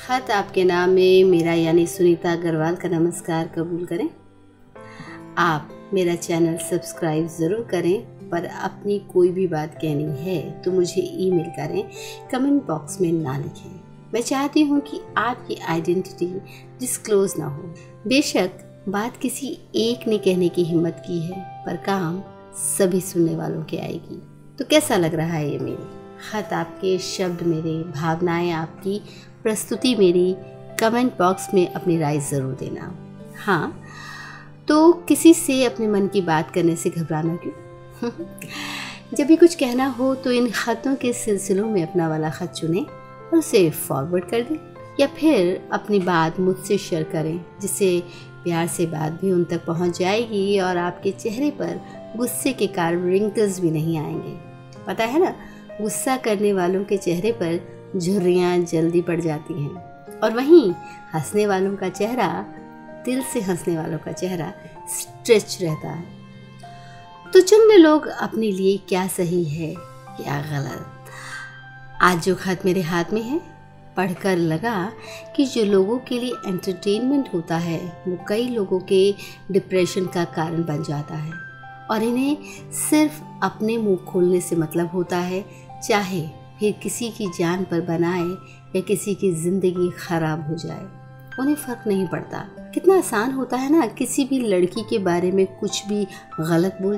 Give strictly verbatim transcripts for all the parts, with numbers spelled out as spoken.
खत आपके नाम में मेरा यानी सुनीता अग्रवाल का नमस्कार कबूल करें। आप मेरा चैनल सब्सक्राइब ज़रूर करें, पर अपनी कोई भी बात कहनी है तो मुझे ईमेल करें, कमेंट बॉक्स में ना लिखें। मैं चाहती हूँ कि आपकी आइडेंटिटी डिस्क्लोज ना हो। बेशक बात किसी एक ने कहने की हिम्मत की है, पर काम सभी सुनने वालों के आएगी। तो कैसा लग रहा है ये मेल? खत आपके, शब्द मेरे, भावनाएं आपकी, प्रस्तुति मेरी। कमेंट बॉक्स में अपनी राय ज़रूर देना। हाँ, तो किसी से अपने मन की बात करने से घबराना क्यों? जब भी कुछ कहना हो तो इन खतों के सिलसिलों में अपना वाला खत चुनें और उसे फॉरवर्ड कर दें, या फिर अपनी बात मुझसे शेयर करें, जिससे प्यार से बात भी उन तक पहुंच जाएगी और आपके चेहरे पर गुस्से के कारण रिंकल्स भी नहीं आएंगे। पता है ना, गुस्सा करने वालों के चेहरे पर झुर्रियाँ जल्दी पड़ जाती हैं, और वहीं हंसने वालों का चेहरा, दिल से हंसने वालों का चेहरा स्ट्रेच रहता है। तो चुन ले लोग अपने लिए क्या सही है क्या गलत। आज जो खत मेरे हाथ में है, पढ़कर लगा कि जो लोगों के लिए एंटरटेनमेंट होता है वो कई लोगों के डिप्रेशन का कारण बन जाता है, और इन्हें सिर्फ अपने मुंह खोलने से मतलब होता है, चाहे फिर किसी की जान पर बनाए या किसी की ज़िंदगी खराब हो जाए, उन्हें फ़र्क नहीं पड़ता। कितना आसान होता है ना किसी भी लड़की के बारे में कुछ भी गलत बोल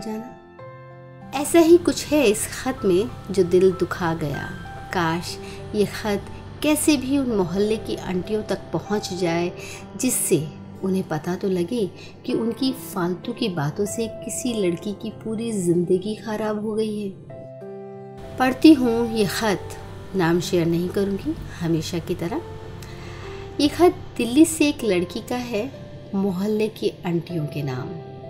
जाना। ऐसा ही कुछ है इस खत में जो दिल दुखा गया। काश ये खत कैसे भी उन मोहल्ले की आंटियों तक पहुंच जाए, जिससे उन्हें पता तो लगे कि उनकी फालतू की बातों से किसी लड़की की पूरी ज़िंदगी खराब हो गई है। पढ़ती हूँ ये खत, नाम शेयर नहीं करूँगी हमेशा की तरह। ये खत दिल्ली से एक लड़की का है, मोहल्ले की आंटियों के नाम।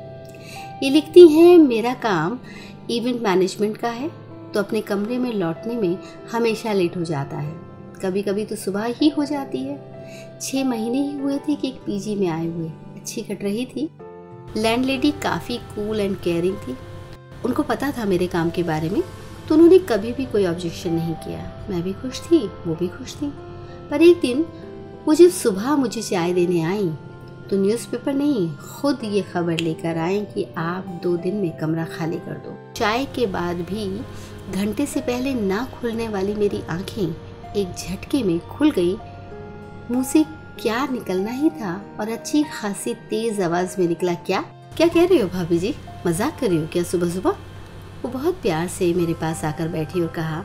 ये लिखती हैं, मेरा काम इवेंट मैनेजमेंट का है, तो अपने कमरे में लौटने में हमेशा लेट हो जाता है। कभी कभी तो सुबह ही हो जाती है। छः महीने ही हुए थे कि एक पीजी में आए हुए। अच्छी कट रही थी। लैंडलेडी काफ़ी कूल एंड केयरिंग थी। उनको पता था मेरे काम के बारे में, तो उन्होंने कभी भी कोई ऑब्जेक्शन नहीं किया। मैं भी खुश थी, वो भी खुश थी। पर एक दिन वो जब सुबह मुझे चाय देने आई तो न्यूज़पेपर नहीं, खुद ये खबर लेकर आए कि आप दो दिन में कमरा खाली कर दो। चाय के बाद भी घंटे से पहले ना खुलने वाली मेरी आंखें एक झटके में खुल गई। मुंह से क्या निकलना ही था और अच्छी खासी तेज आवाज़ में निकला, क्या क्या कह रही हो भाभी जी? मजाक कर रही हो क्या सुबह सुबह? वो बहुत प्यार से मेरे पास आकर बैठी और कहा,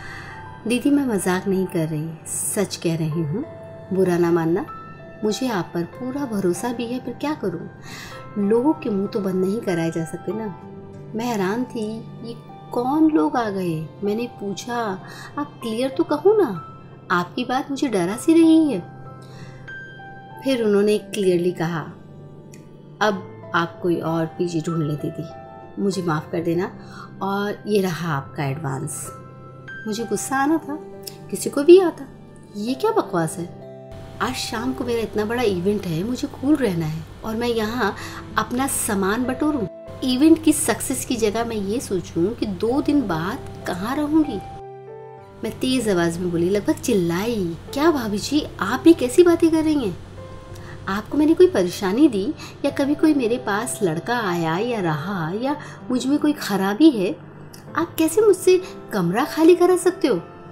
दीदी मैं मजाक नहीं कर रही, सच कह रही हूँ, बुरा ना मानना। मुझे आप पर पूरा भरोसा भी है, पर क्या करूँ, लोगों के मुंह तो बंद नहीं कराए जा सकते ना। मैं हैरान थी, ये कौन लोग आ गए? मैंने पूछा, आप क्लियर तो कहो ना, आपकी बात मुझे डरा सी रही है। फिर उन्होंने क्लियरली कहा, अब आप कोई और पीजी ढूंढ ले दीदी, मुझे माफ़ कर देना, और ये रहा आपका एडवांस। मुझे गुस्सा आना था, किसी को भी आता। ये क्या बकवास है? आज शाम को मेरा इतना बड़ा इवेंट है, मुझे कूल रहना है, और मैं यहाँ अपना सामान बटोरूँ। इवेंट की सक्सेस की जगह मैं ये सोचूं कि दो दिन बाद कहाँ रहूँगी। मैं तेज़ आवाज़ में बोली, लगभग चिल्लाई, क्या भाभी जी आप भी कैसी बातें कर रही हैं? आपको मैंने कोई परेशानी दी, या कभी कोई मेरे पास लड़का आया या रहा, या मुझ में कोई खराबी है? आप कैसे मुझसे कमरा खाली करा सकते हो?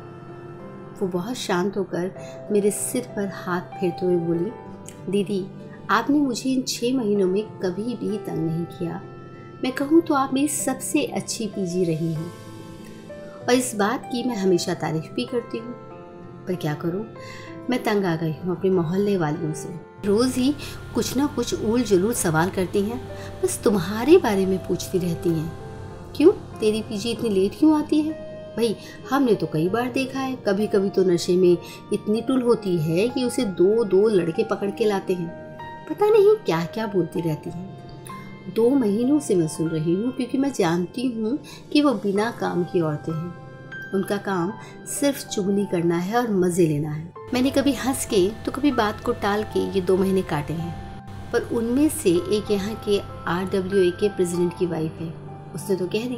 वो बहुत शांत होकर मेरे सिर पर हाथ फेरते हुए बोली, दीदी आपने मुझे इन छः महीनों में कभी भी तंग नहीं किया। मैं कहूँ तो आप मेरी सबसे अच्छी पीजी रही हैं, और इस बात की मैं हमेशा तारीफ भी करती हूँ। पर क्या करूँ, मैं तंग आ गई हूँ अपने मोहल्ले वालियों से। रोज़ ही कुछ ना कुछ ऊल जलूल सवाल करती हैं, बस तुम्हारे बारे में पूछती रहती हैं। क्यों, तेरी पीजी इतनी लेट क्यों आती है? भाई हमने तो कई बार देखा है, कभी कभी तो नशे में इतनी टुल होती है कि उसे दो दो लड़के पकड़ के लाते हैं। पता नहीं क्या क्या बोलती रहती हैं। दो महीनों से मैं सुन रही हूँ, क्योंकि मैं जानती हूँ कि वो बिना काम की औरतें हैं। उनका काम सिर्फ चुगली करना है और मज़े लेना है। मैंने कभी हंस के तो कभी बात को टाल के ये दो महीने काटे हैं, पर उनमें से एक यहाँ के आर डब्ल्यू ए के प्रेसिडेंट की वाइफ है। उसने तो कह दिया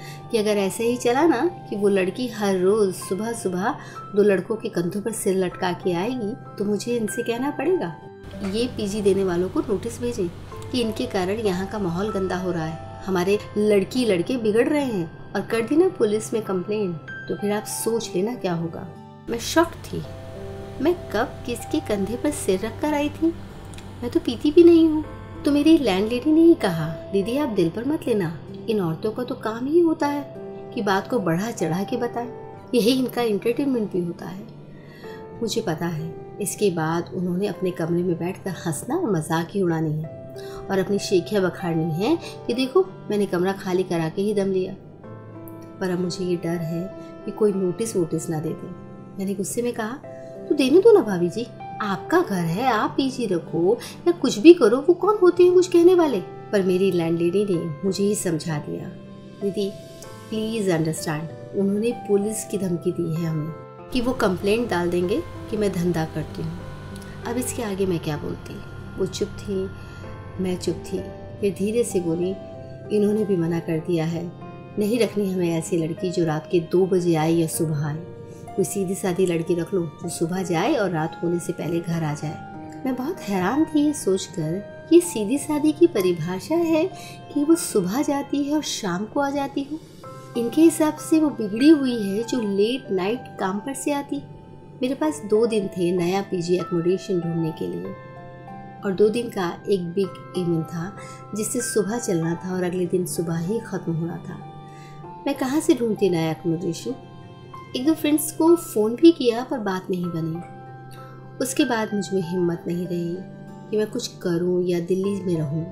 कि अगर ऐसे ही चला ना कि वो लड़की हर रोज़ सुबह सुबह दो लड़कों के कंधों पर सिर लटका के आएगी तो मुझे इनसे कहना पड़ेगा, ये पीजी देने वालों को नोटिस भेजें कि इनके कारण यहाँ का माहौल गंदा हो रहा है, हमारे लड़की लड़के बिगड़ रहे हैं, और कर दी ना पुलिस में कंप्लेंट तो फिर आप सोच लेना क्या होगा। मैं शॉक्ड थी। मैं कब किसके कंधे पर सिर रख कर आई थी? मैं तो पीती भी नहीं हूँ। तो मेरी लैंडलेडी ने ही कहा, दीदी आप दिल पर मत लेना, इन औरतों का तो काम ही होता है कि बात को बढ़ा चढ़ा के बताएं, यही इनका एंटरटेनमेंट भी होता है। मुझे पता है इसके बाद उन्होंने अपने कमरे में बैठकर हंसना और मजाक ही उड़ानी है और अपनी शेखियाँ बखाड़नी है कि देखो मैंने कमरा खाली करा के ही दम लिया। पर अब मुझे ये डर है कि कोई नोटिस वोटिस ना दे दे। मैंने गुस्से में कहा, तो देने दो ना भाभी जी, आपका घर है, आप पीजी रखो या कुछ भी करो, वो कौन होते हैं कुछ कहने वाले। पर मेरी लैंडलेडी ने मुझे ही समझा दिया, दीदी प्लीज अंडरस्टैंड, उन्होंने पुलिस की धमकी दी है हमें कि वो कंप्लेंट डाल देंगे कि मैं धंधा करती हूँ। अब इसके आगे मैं क्या बोलती। वो चुप थी, मैं चुप थी। फिर धीरे से बोली, इन्होंने भी मना कर दिया है, नहीं रखनी हमें ऐसी लड़की जो रात के दो बजे आए या सुबह आए। कोई सीधी सादी लड़की रख लो जो सुबह जाए और रात होने से पहले घर आ जाए। मैं बहुत हैरान थी ये सोचकर कि सीधी सादी की परिभाषा है कि वो सुबह जाती है और शाम को आ जाती हो। इनके हिसाब से वो बिगड़ी हुई है जो लेट नाइट काम पर से आती। मेरे पास दो दिन थे नया पीजी एकोमोडेशन ढूंढने के लिए और दो दिन का एक बिग इवेंट था जिससे सुबह चलना था और अगले दिन सुबह ही ख़त्म होना था। मैं कहाँ से ढूंढती नया एकोमोडेशन? एक दो फ्रेंड्स को फ़ोन भी किया पर बात नहीं बनी। उसके बाद मुझ में हिम्मत नहीं रही कि मैं कुछ करूं या दिल्ली में रहूं।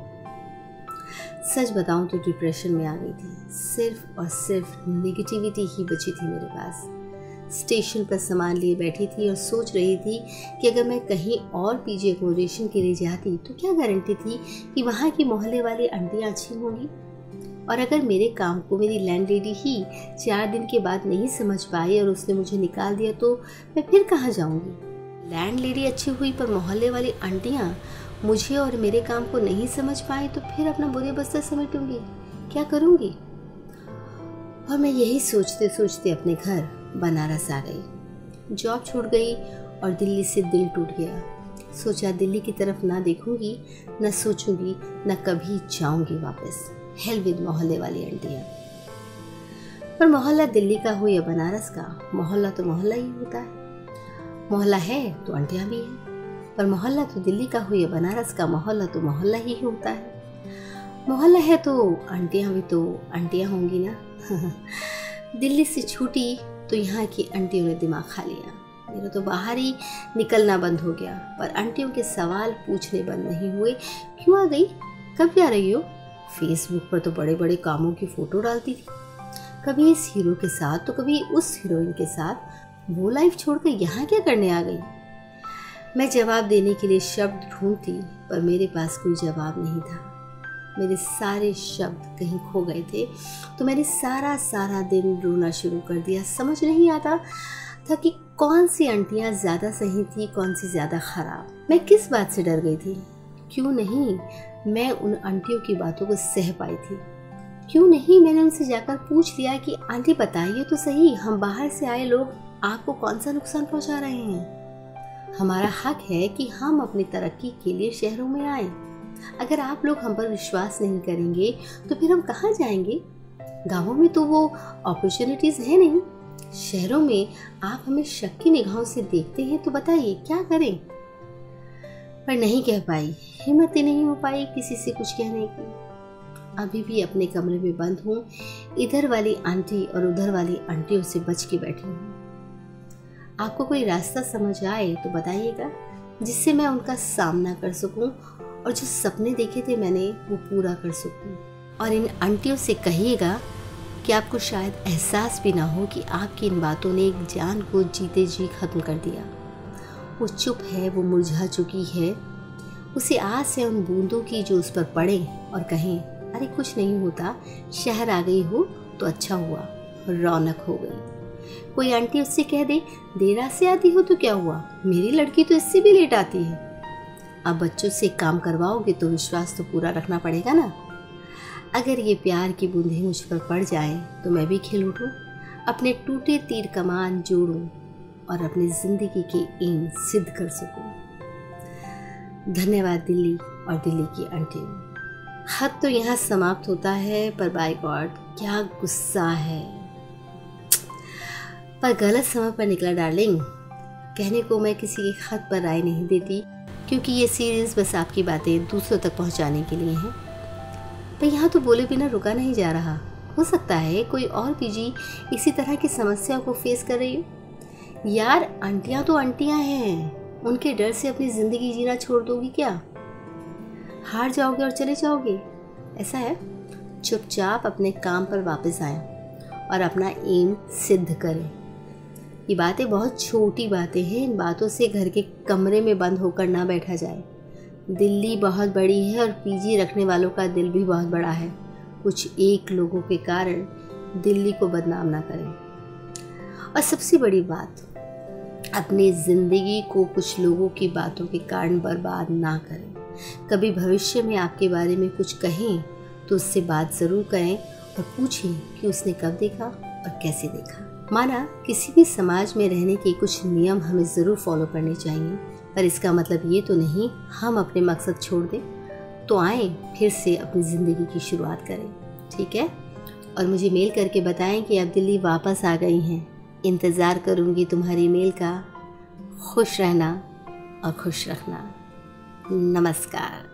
सच बताऊं तो डिप्रेशन में आ गई थी। सिर्फ और सिर्फ नेगेटिविटी ही बची थी मेरे पास। स्टेशन पर सामान लिए बैठी थी और सोच रही थी कि अगर मैं कहीं और पीजी एकोमोडेशन के लिए जाती तो क्या गारंटी थी कि वहाँ की मोहल्ले वाली आंटियाँ अच्छी होंगी। और अगर मेरे काम को मेरी लैंडलेडी ही चार दिन के बाद नहीं समझ पाई और उसने मुझे निकाल दिया तो मैं फिर कहाँ जाऊँगी। लैंडलेडी अच्छी हुई पर मोहल्ले वाली आंटियाँ मुझे और मेरे काम को नहीं समझ पाई तो फिर अपना बुरे बस्तर समेटूंगी, क्या करूँगी। और मैं यही सोचते सोचते अपने घर बनारस आ गई। जॉब छूट गई और दिल्ली से दिल टूट गया। सोचा दिल्ली की तरफ ना देखूंगी, न सोचूंगी, न कभी जाऊंगी वापस। हेल विद मोहल्ले वाली आंटियाँ। पर मोहल्ला दिल्ली का हो या बनारस का, मोहल्ला तो मोहल्ला ही होता है। मोहल्ला है तो आंटियाँ भी हैं, पर मोहल्ला तो दिल्ली का हो या बनारस का, मोहल्ला तो मोहल्ला ही होता है। मोहल्ला है तो आंटियाँ भी तो आंटियाँ होंगी ना। दिल्ली से छूटी तो यहाँ की आंटियों ने दिमाग खा लिया। मेरा तो बाहर ही निकलना बंद हो गया, पर आंटियों के सवाल पूछने बंद नहीं हुए। क्यों आ गई, कब जा रही हो? फेसबुक पर तो बड़े बड़े कामों की फ़ोटो डालती थी, कभी इस हीरो के साथ तो कभी उस हीरोइन के साथ। वो लाइफ छोड़कर यहाँ क्या करने आ गई? मैं जवाब देने के लिए शब्द ढूंढती पर मेरे पास कोई जवाब नहीं था। मेरे सारे शब्द कहीं खो गए थे तो मैंने सारा सारा दिन रोना शुरू कर दिया। समझ नहीं आता था कि कौन सी आंटियाँ ज़्यादा सही थी, कौन सी ज़्यादा ख़राब। मैं किस बात से डर गई थी? क्यों नहीं मैं उन आंटियों की बातों को सह पाई थी? क्यों नहीं मैंने उनसे जाकर पूछ लिया कि आंटी बताइए तो सही, हम बाहर से आए लोग आपको कौन सा नुकसान पहुंचा रहे हैं? हमारा हक है कि हम अपनी तरक्की के लिए शहरों में आए। अगर आप लोग हम पर विश्वास नहीं करेंगे तो फिर हम कहाँ जाएंगे? गांवों में तो वो अपॉर्चुनिटीज़ है नहीं, शहरों में आप हमें शक की निगाहों से देखते हैं, तो बताइए क्या करें? पर नहीं कह पाई, हिम्मत ही नहीं हो पाई किसी से कुछ कहने की। अभी भी अपने कमरे में बंद हूँ, इधर वाली आंटी और उधर वाली आंटियों से बच के बैठी हूँ। आपको कोई रास्ता समझ आए तो बताइएगा, जिससे मैं उनका सामना कर सकूं और जो सपने देखे थे मैंने वो पूरा कर सकूं। और इन आंटियों से कहिएगा कि आपको शायद एहसास भी ना हो कि आपकी इन बातों ने एक जान को जीते जी खत्म कर दिया। वो चुप है, वो मुरझा चुकी है, उसे आस है उन बूंदों की जो उस पर पड़े और कहें अरे कुछ नहीं होता, शहर आ गई हो तो अच्छा हुआ, रौनक हो गई। कोई आंटी उससे कह दे देर रात से आती हो तो क्या हुआ, मेरी लड़की तो इससे भी लेट आती है। अब बच्चों से काम करवाओगे तो विश्वास तो पूरा रखना पड़ेगा ना। अगर ये प्यार की बूंदें मुझ पर पड़ जाएं तो मैं भी खिल उठूं, अपने टूटे तीर कमान जोड़ूं और अपनी ज़िंदगी के एम सिद्ध कर सकूं। धन्यवाद दिल्ली और दिल्ली की आंटी। खत तो यहाँ समाप्त होता है, पर बाय गॉड क्या गुस्सा है, पर गलत समय पर निकला डार्लिंग। कहने को मैं किसी के खत पर राय नहीं देती, क्योंकि ये सीरीज़ बस आपकी बातें दूसरों तक पहुंचाने के लिए है। पर यहाँ तो बोले बिना रुका नहीं जा रहा। हो सकता है कोई और पीजी इसी तरह की समस्या को फेस कर रही हो। यार आंटियाँ तो आंटियाँ हैं, उनके डर से अपनी ज़िंदगी जीना छोड़ दोगी क्या? हार जाओगे और चले जाओगे? ऐसा है, चुपचाप अपने काम पर वापस आएं और अपना एम सिद्ध करें। ये बातें बहुत छोटी बातें हैं, इन बातों से घर के कमरे में बंद होकर ना बैठा जाए। दिल्ली बहुत बड़ी है और पीजी रखने वालों का दिल भी बहुत बड़ा है। कुछ एक लोगों के कारण दिल्ली को बदनाम ना करें। और सबसे बड़ी बात, अपनी ज़िंदगी को कुछ लोगों की बातों के कारण बर्बाद ना करें। कभी भविष्य में आपके बारे में कुछ कहें तो उससे बात ज़रूर करें और पूछें कि उसने कब देखा और कैसे देखा। माना किसी भी समाज में रहने के कुछ नियम हमें ज़रूर फॉलो करने चाहिए, पर इसका मतलब ये तो नहीं हम अपने मकसद छोड़ दें। तो आएँ फिर से अपनी ज़िंदगी की शुरुआत करें, ठीक है? और मुझे मेल करके बताएं कि आप दिल्ली वापस आ गई हैं। इंतज़ार करूँगी तुम्हारी मेल का। खुश रहना और खुश रखना। नमस्कार।